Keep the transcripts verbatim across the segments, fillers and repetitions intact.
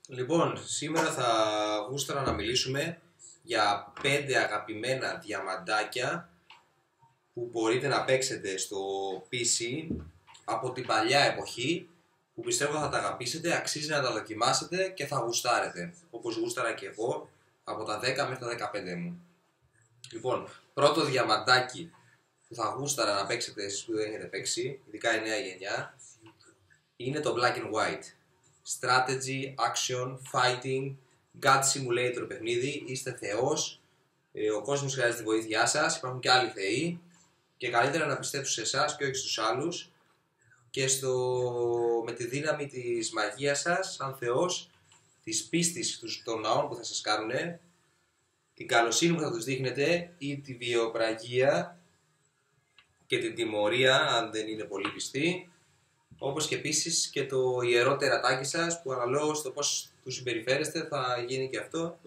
Λοιπόν, σήμερα θα γούσταρα να μιλήσουμε για πέντε αγαπημένα διαμαντάκια που μπορείτε να παίξετε στο πι σι από την παλιά εποχή, που πιστεύω θα τα αγαπήσετε, αξίζει να τα δοκιμάσετε και θα γουστάρετε, όπως γούσταρα και εγώ από τα δέκα μέχρι τα δεκαπέντε μου. Λοιπόν, πρώτο διαμαντάκι που θα γούσταρα να παίξετε εσείς που δεν έχετε παίξει, ειδικά η νέα γενιά, είναι το Black and White. Strategy, action, fighting, God simulator παιχνίδι, είστε θεός, ε, ο κόσμος χρειάζεται τη βοήθειά σας, υπάρχουν και άλλοι θεοί και καλύτερα να πιστέψουν σε εσάς και όχι στους άλλους και στο... με τη δύναμη της μαγείας σας σαν θεός, της πίστης των ναών που θα σας κάνουνε, την καλοσύνη που θα τους δείχνετε ή τη βιοπραγία και την τιμωρία αν δεν είναι πολύ πιστοί, όπως και επίσης και το ιερό τερατάκι σας που αναλόγως το πώς του συμπεριφέρεστε θα γίνει και αυτό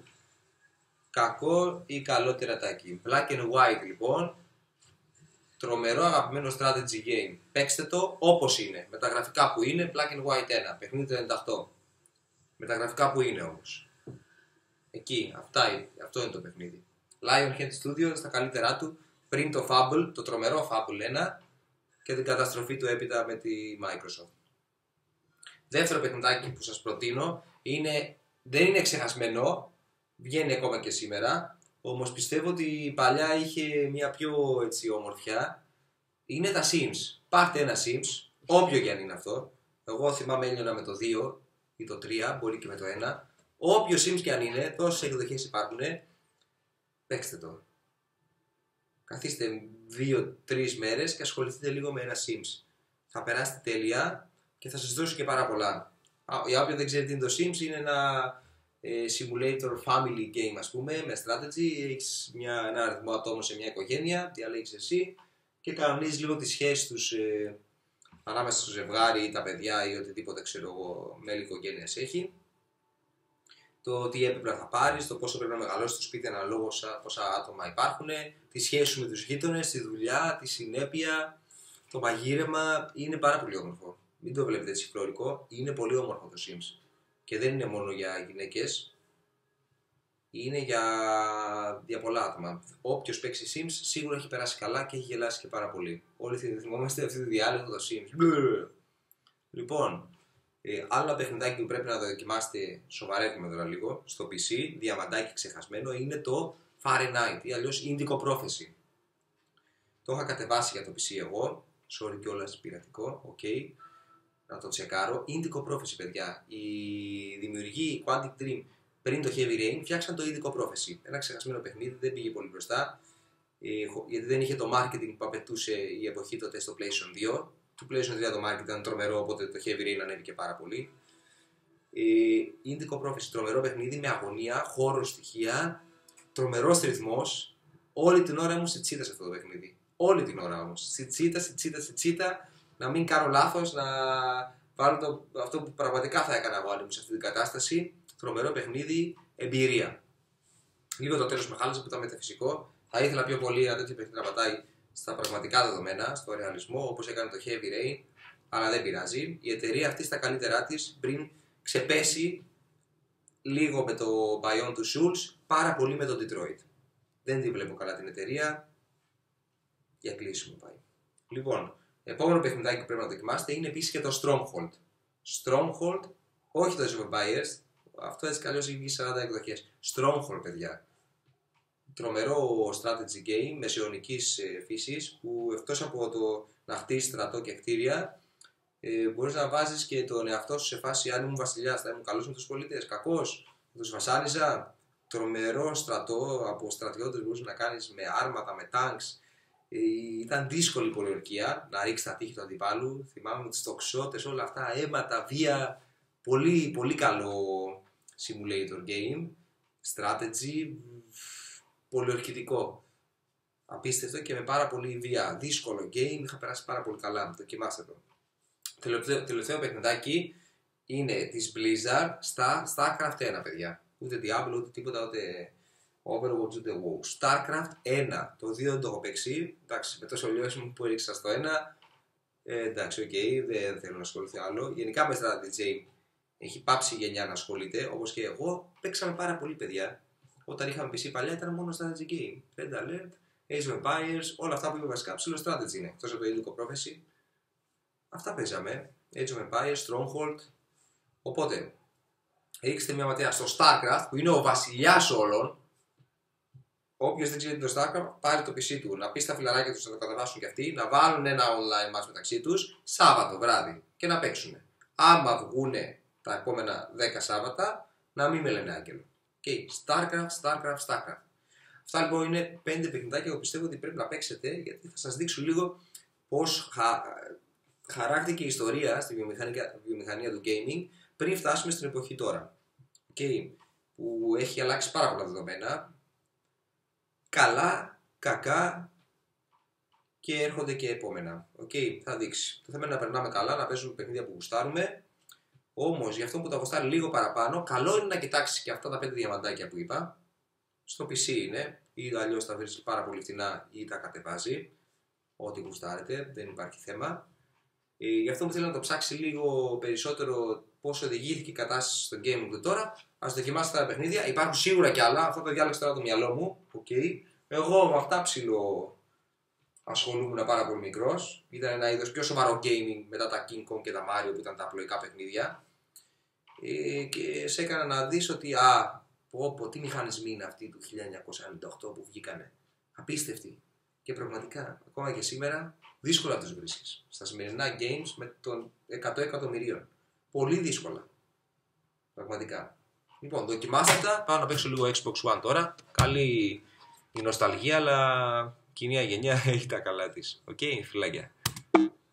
κακό ή καλό τερατάκι. Black and White λοιπόν, τρομερό αγαπημένο strategy game. Παίξτε το όπως είναι, με τα γραφικά που είναι. Black and White ένα, παιχνίδι του ενενήντα οκτώ, με τα γραφικά που είναι όμως. Εκεί, αυτά, αυτό είναι το παιχνίδι. Lionhead Studio στα καλύτερά του, πριν το Fable, το τρομερό Fable ένα και την καταστροφή του έπειτα με τη Microsoft. Δεύτερο παιχνιδάκι που σας προτείνω είναι, δεν είναι ξεχασμένο, βγαίνει ακόμα και σήμερα, όμως πιστεύω ότι παλιά είχε μια πιο έτσι όμορφιά. Είναι τα Sims. Πάρτε ένα Sims, όποιο και αν είναι αυτό. Εγώ θυμάμαι έλειωνα με το δύο ή το τρία, μπορεί και με το ένα. Όποιο Sims και αν είναι, τόσες εκδοχές υπάρχουν, παίξτε το. Καθίστε δύο-τρεις μέρες και ασχοληθείτε λίγο με ένα Sims. Θα περάσετε τέλεια και θα σας δώσω και πάρα πολλά. Για όποιον δεν ξέρει τι είναι το Sims, είναι ένα ε, simulator family game, ας πούμε, με strategy. Έχεις μια, ένα αριθμό ατόμων σε μια οικογένεια, διαλέγεις εσύ και κανονίζεις λίγο τις σχέσεις τους ε, ανάμεσα στο ζευγάρι ή τα παιδιά ή οτιδήποτε ξέρω εγώ μέλη οικογένειας έχει. Το τι έπιπλα θα πάρεις, το πόσο πρέπει να μεγαλώσει το σπίτι αναλόγως πόσα άτομα υπάρχουν, τη σχέση σου με τους γείτονες, τη δουλειά, τη συνέπεια, το μαγείρεμα. Είναι πάρα πολύ όμορφο. Μην το βλέπετε έτσι φλωρικό, είναι πολύ όμορφο το Sims. Και δεν είναι μόνο για γυναίκες, είναι για, για πολλά άτομα. Όποιος παίξει Sims σίγουρα έχει περάσει καλά και έχει γελάσει και πάρα πολύ. Όλοι θυμόμαστε αυτή τη διάλογο το Sims. Λοιπόν, Ε, άλλο παιχνιδάκι που πρέπει να το δοκιμάσετε, σοβαρεύουμε τώρα λίγο, στο πι σι, διαμαντάκι ξεχασμένο, είναι το Fahrenheit ή αλλιώς Indigo Prophecy. Το είχα κατεβάσει για το πι σι εγώ, sorry κιόλας πειρατικό, οκ, okay. Να το τσεκάρω. Indigo Prophecy, παιδιά. Οι δημιουργοί Quantic Dream πριν το Heavy Rain φτιάξαν το Indigo Prophecy. Ένα ξεχασμένο παιχνίδι, δεν πήγε πολύ μπροστά, ε, γιατί δεν είχε το marketing που απαιτούσε η εποχή τότε στο PlayStation δύο. Του PlayStation τρία το marketing ήταν τρομερό, οπότε το Heavy Rain ανέβηκε πάρα πολύ. Ε, Indigo Prophecy, τρομερό παιχνίδι με αγωνία, χώρο, στοιχεία, τρομερός ρυθμός. Όλη την ώρα ήμουν στη τσίτα σε αυτό το παιχνίδι. Όλη την ώρα όμως. Στη τσίτα, στη τσίτα, στη τσίτα, να μην κάνω λάθος, να βάλω το, αυτό που πραγματικά θα έκανα εγώ αν σε αυτή την κατάσταση. Τρομερό παιχνίδι, εμπειρία. Λίγο το τέλος μεγάλωσε που ήταν μεταφυσικό. Θα ήθελα πιο πολύ ένα τέτοιο παιχνίδι να πατάει στα πραγματικά δεδομένα, στο ρεαλισμό, όπως έκανε το Heavy Rain, αλλά δεν πειράζει. Η εταιρεία αυτή στα καλύτερά της πριν ξεπέσει λίγο με το Beyond Two Souls, πάρα πολύ με το Detroit. Δεν τη βλέπω καλά την εταιρεία, για κλείσιμο πάει. Λοιπόν, επόμενο παιχνιδάκι που πρέπει να δοκιμάσετε είναι επίσης και το Stronghold. Stronghold, όχι το Age of Empires, αυτό έτσι καλώς έχει βγει σαράντα εκδοχές. Stronghold, παιδιά. Τρομερό strategy game μεσαιωνικής ε, φύσης που εκτός από το να χτίσεις στρατό και κτίρια ε, μπορείς να βάζεις και τον εαυτό σου σε φάση αν ήμουν βασιλιάς θα ήμουν καλός με τους πολίτες, κακός, θα τους βασάνιζα. Τρομερό στρατό από στρατιώτες μπορείς να κάνεις με άρματα, με τάγκς. Ε, ήταν δύσκολη η πολιορκία να ρίξει τα τείχη του αντιπάλου. Θυμάμαι με τις τοξότες, όλα αυτά, αίματα, βία. Πολύ, πολύ καλό simulator game, strategy, πολιορκητικό. Απίστευτο και με πάρα πολύ βία. Δύσκολο game, είχα περάσει πάρα πολύ καλά. Δοκιμάστε το. Τελευταίο, τελευταίο παιχνιδάκι είναι της Blizzard στα Starcraft ένα, παιδιά. Ούτε Diablo, ούτε τίποτα, ούτε Overwatch, ούτε WoW. Starcraft ένα. Το δύο δεν το έχω παίξει. Εντάξει, με τόσο λιώσιμο που έριξα στο ένα. Ε, εντάξει, οκ, okay, δεν θέλω να ασχοληθώ άλλο. Γενικά με strategy έχει πάψει η γενιά να ασχολείται, όπως και εγώ. Παίξαμε πάρα πολύ, παιδιά. Όταν είχαμε πι σι παλιά ήταν μόνο strategy game. Red Alert, Age of Empires, όλα αυτά που είπε βασικά ψηλό strategy είναι. Εκτός από το Indigo Prophecy. Αυτά παίζαμε. Age of Empires, Stronghold. Οπότε, ρίξτε μια ματιά στο Starcraft που είναι ο βασιλιάς όλων. Όποιος δεν ξέρει το Starcraft, πάρει το πι σι του, να πει στα φιλαράκια τους να το κατεβάσουν κι αυτοί, να βάλουν ένα online match μεταξύ τους, Σάββατο βράδυ και να παίξουν. Άμα βγούνε τα επόμενα δέκα Σάββατα, να μην με λένε άγγελο. Okay. Starcraft, Starcraft, Starcraft. Αυτά λοιπόν είναι πέντε παιχνιδάκια που πιστεύω ότι πρέπει να παίξετε, γιατί θα σας δείξω λίγο πώς χα... χαράχτηκε η ιστορία στη βιομηχανία, βιομηχανία του gaming πριν φτάσουμε στην εποχή τώρα. Okay. Που έχει αλλάξει πάρα πολλά δεδομένα. Καλά, κακά και έρχονται και επόμενα. Okay, θα δείξει. Το θέμα είναι να περνάμε καλά, να παίζουμε παιχνίδια που γουστάρουμε. Όμως για αυτό που τα γουστάρει λίγο παραπάνω, καλό είναι να κοιτάξει και αυτά τα πέντε διαμαντάκια που είπα. Στο πι σι είναι, ή αλλιώς τα βρίσκει πάρα πολύ φθηνά ή τα κατεβάζει. Ό,τι γουστάρετε, δεν υπάρχει θέμα. Ε, για αυτό που θέλω να το ψάξει λίγο περισσότερο πώς οδηγήθηκε η κατάσταση στο gaming του τώρα, ας δοκιμάσετε τα παιχνίδια. Υπάρχουν σίγουρα κι άλλα, αυτό το διάλεξα τώρα το μυαλό μου. Okay. Εγώ με αυτά ψηλό ασχολούμουν πάρα πολύ μικρός. Ήταν ένα είδος πιο σοβαρό gaming μετά τα King Kong και τα Mario που ήταν τα απλοϊκά παιχνίδια. Ε, και σε έκανα να δεις ότι α, πω, πω, τι μηχανισμοί είναι αυτοί του χίλια εννιακόσια ενενήντα οκτώ που βγήκανε. Απίστευτοι. Και πραγματικά, ακόμα και σήμερα, δύσκολα τους βρίσκεις. Στα σημερινά games με των εκατό εκατομμυρίων. Πολύ δύσκολα. Πραγματικά. Λοιπόν, δοκιμάστε τα. Πάω να παίξω λίγο Xbox One τώρα. Καλή η νοσταλγία, αλλά κοινή γενιά έχει τα καλά της. Οκ, okay, φιλάκια.